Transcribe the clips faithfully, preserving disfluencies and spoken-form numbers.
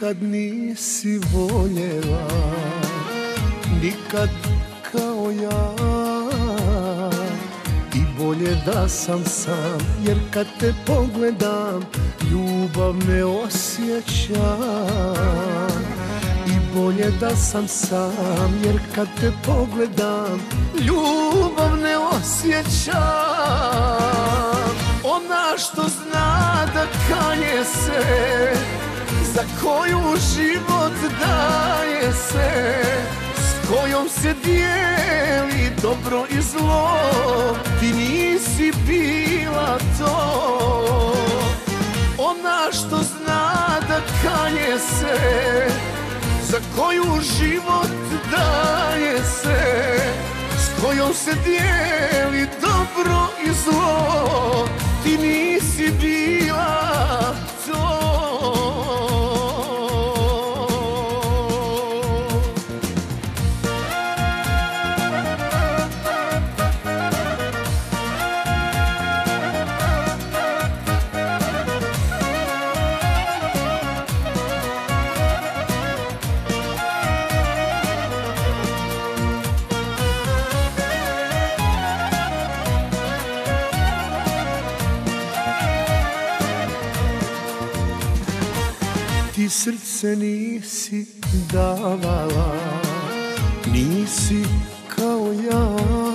nikad nisi voljela, nikad kao ja. I bolje da sam sam, jer kad te pogledam, ljubav ne osjećam. I bolje da sam sam, jer kad te pogledam, ljubav ne osjećam. Ona što zna da kanje se, za koju život daje se, s kojom se dijeli dobro i zlo, ti nisi bila to. Ona što zna da kanje se, za koju život daje se, s kojom se dijeli dobro i zlo, ti nisi bila to. Ti srce nisi davala, nisi kao ja.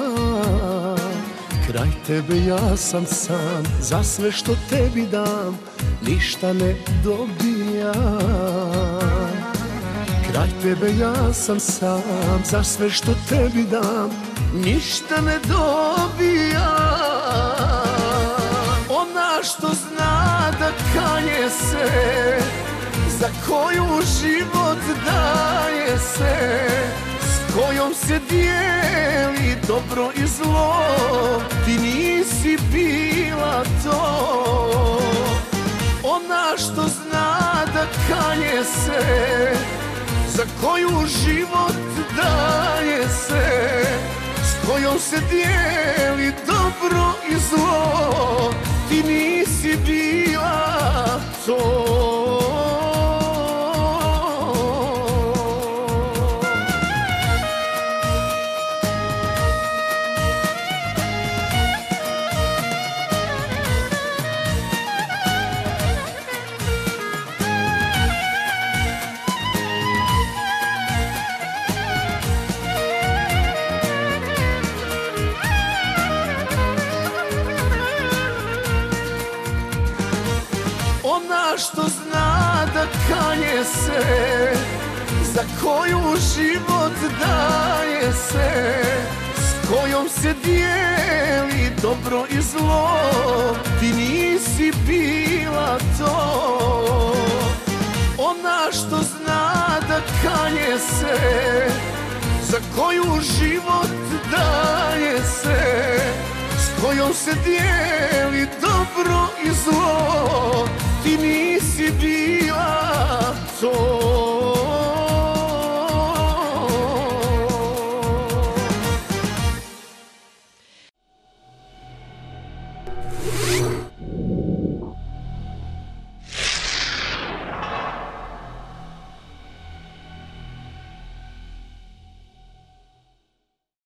Kraj tebe ja sam sam, za sve što tebi dam, ništa ne dobijam. Kraj tebe ja sam sam, za sve što tebi dam, ništa ne dobijam. Ona što zna da kanje se, za koju život daje se, s kojom se dijeli dobro i zlo, ti nisi bila to. Ona što zna da kanje se, za koju život daje se, s kojom se dijeli dobro i zlo, ti nisi bila to. Ona što zna da kanje se, za koju život daje se, s kojom se dijeli dobro i zlo, ti nisi bila to. Ona što zna da kanje se, za koju život daje se, s kojom se dijeli dobro i zlo, ti nisi bila to.